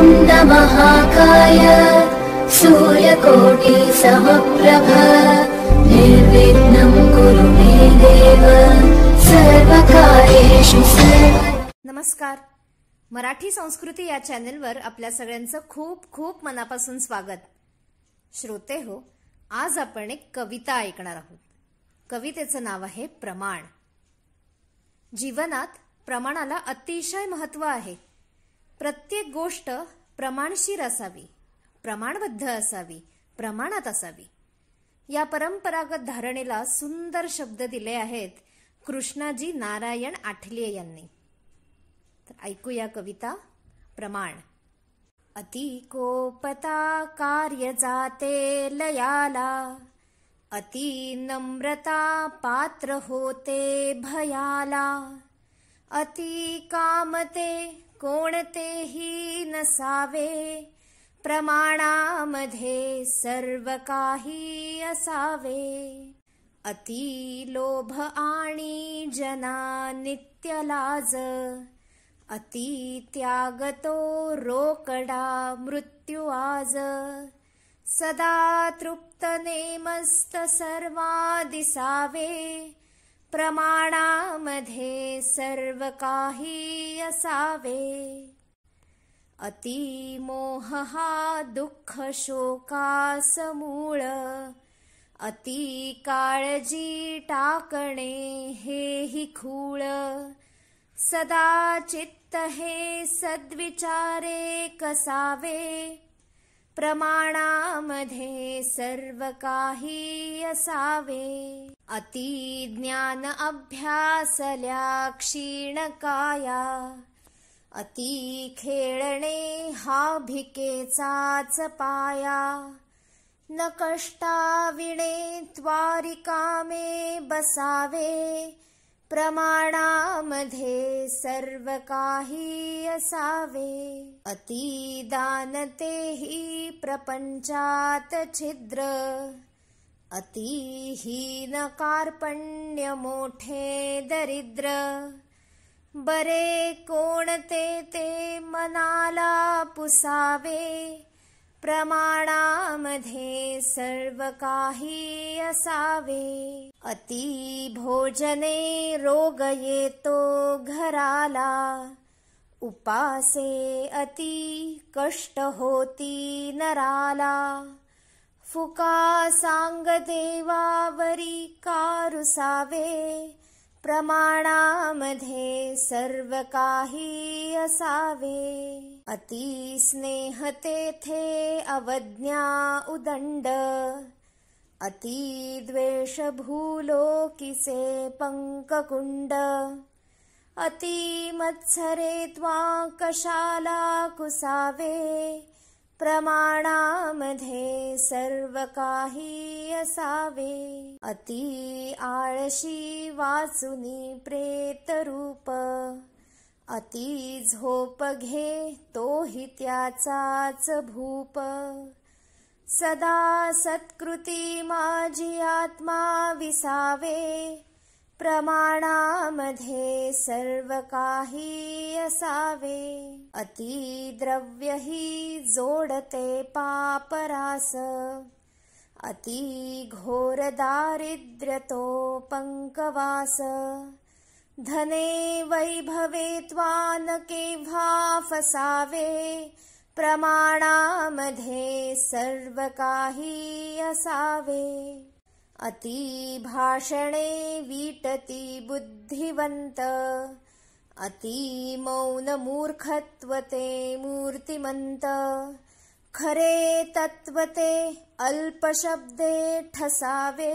महाकाय सूर्यकोटि समप्रभ निर्विघ्नं कुरु मे देव सर्वकार्येषु नमस्कार. मराठी संस्कृती या चॅनलवर आपल्या सगळ्यांचं खूप खूप मनापासून स्वागत. श्रोते हो, आज आपण एक कविता ऐकणार आहोत. कवितेचं नाव आहे प्रमाण. जीवनात प्रमाणाला अतिशय महत्त्व आहे. प्रत्येक गोष्ट प्रमाणशीर असावी, प्रमाणबद्ध असावी, प्रमाणात असावी. या परंपरागत धारणेला सुंदर शब्द दिले आहेत कृष्णाजी नारायण आठले यांनी. तर ऐकूया कविता प्रमाण. अति कोपता कार्य जाते लयाला, अति नम्रता पात्र होते भयाला, अति कामते कोणतेही नसावे, प्रमाणामध्ये सर्व काही असावे. अति लोभ आणि जना नित्य लाज, अति त्याग तो रोकडा मृत्यू आज. सदा तृप्त नेमस्त सर्वा दिसावे, प्रमाणामध्ये सर्व काही असावे. अति मोह हा दुःख शोकास मूळ, अति काळजी टाकणे हेही खूळ. सदा चित्त हे सद्विचारे कसावे, प्रमाणामध्ये सर्व काही असावे. अति ज्ञान अभ्यासल्या क्षीण काया, अति खेळणे हा भिकेचाच पाया. न कष्टाविणे त्वारिकामे बसावे, प्रमाणामध्ये सर्व काही असावे. अति दानतेही प्रपंचात छिद्र, अति हीन कार्पण्य मोठे दरिद्र. बरे कोणते ते मनाला पुसावे, प्रमाणामध्ये सर्व काही असावे. अति भोजने रोग येतो घराला, उपासे अति कष्ट होती नराला. फुका सांग देवावरी कारुसावे, प्रमाणामध्ये सर्व काही असावे. अति स्नेह तेथे अवज्ञा उदंड, अति द्वेष भूलोकिसे पंककुंड. अति मत्सरे त्वा कशाला कुसावे, प्रमाणामध्ये सर्व काही असावे. अति आळशी वाचुनी प्रेत रूप, अति झोप घे तोही त्याचाच भूप. सदा सत्कृती माझी आत्मा विसावे, प्रमाणामध्ये सर्व काही असावे. अति द्रव्य ही जोडते पापरास, अति घोर दारिद्र्य तो पंकवास. धने वैभवे त्वा न केव्हा फसावे, प्रमाणामध्ये सर्व काही असावे. अति भाषणे वीटती बुद्धिवंत, अति मौन मूर्खत्वते मूर्तिमंत. खरे तत्वते अल्पशब्दे ठसावे,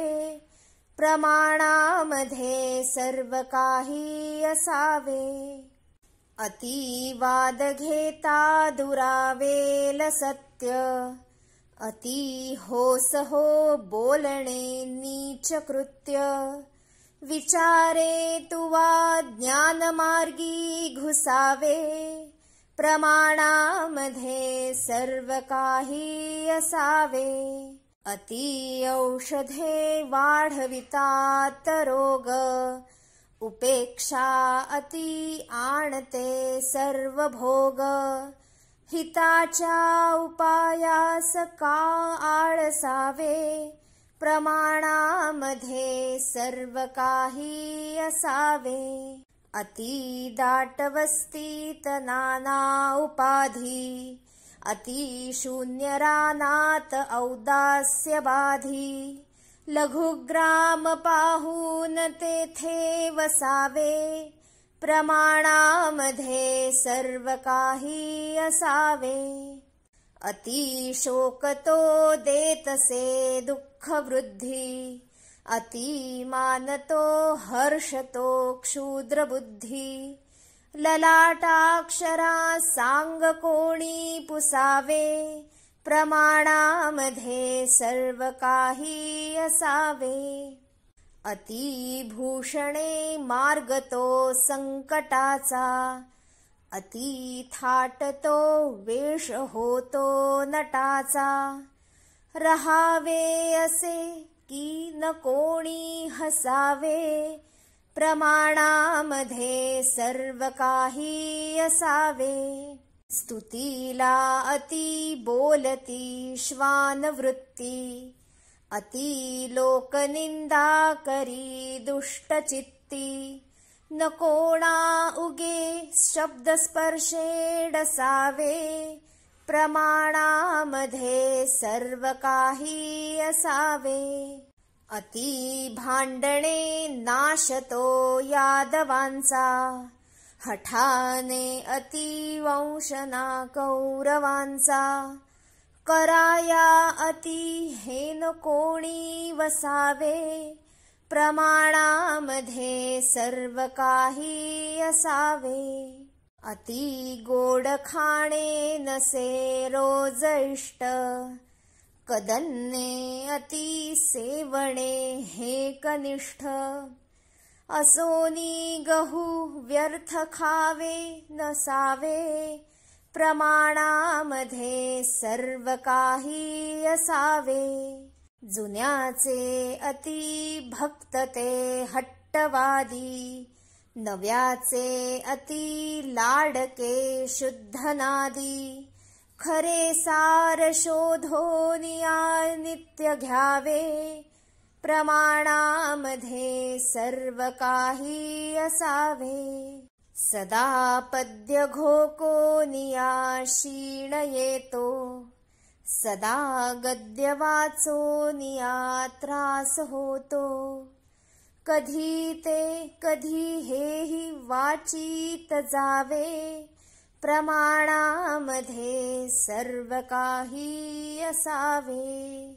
प्रमाणामध्ये सर्व काही असावे. अति वाद घेता दुरावेल सत्य, अति होस हो बोलणे नीच कृत्य. विचारे तुवा ज्ञानमार्गी घुसावे, प्रमाणामध्ये सर्व काही असावे. अति औषधे वाढवितात रोग, उपेक्षा अति आणते सर्व भोग. हिताच्या उपायास का आळसावे, प्रमाणामध्ये सर्व काही असावे. अति दाट वस्तीत नाना उपाधी, अति शून्य रानात औदास्य बाधी. लघुग्राम पाहून तेथे वसावे, प्रमाणामध्ये सर्व काही असावे. अति शोकतो देतसे दुःख वृद्धी, अति मानतो हर्षतो क्षुद्र बुद्धी. ललाटाक्षरा सांग कोणी पुसावे, प्रमाणामध्ये सर्व काही असावे. अति भूषणे मार्गतो संकटाचा, अति थाटतो वेश होतो नटाचा. रहावे असे की न कोणी हसावे, प्रमाणामध्ये सर्व काही असावे. स्तुतीला अति बोलती श्वानवृत्ती, अति लोकनिंदा करी दुष्टचित्ती. न कोणा उगे शब्दस्पर्शे डसावे, प्रमाणामध्ये सर्व काही असावे. अति भांडणे नाशतो यादवांचा, हठाने अति वंशना कौरवांचा. कराया अति हेन कोणी वसावे, प्रमाणामध्ये सर्व काही असावे. अति गोड खाणे नसे रोज इष्ट, कदन्ने अति सेवणे हे कनिष्ठ. असोनी गहू व्यर्थ खावे नसावे, प्रमाणामध्ये सर्व काही असावे. जुन्याचे अति भक्त ते हट्टवादी, नव्याचे अति लाडके शुद्धनादी. खरे सार शोधोनिया नित्य घ्यावे, प्रमाणामध्ये सर्व काही असावे. सदा पद्य घोकोनिया क्षीण येतो, सदा गद्य वाचोनिया त्रास होतो. कधी ते कधी हेही वाचीत जावे, प्रमाणामध्ये सर्व काही असावे.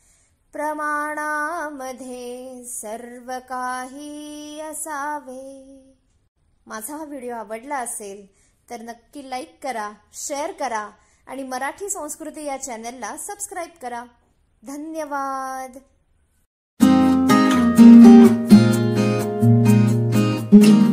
प्रमाणामध्ये सर्व काही असावे. माझा हा व्हिडिओ आवडला असेल तर नक्की लाईक करा, शेअर करा आणि मराठी संस्कृती या चॅनलला सबस्क्राईब करा. धन्यवाद.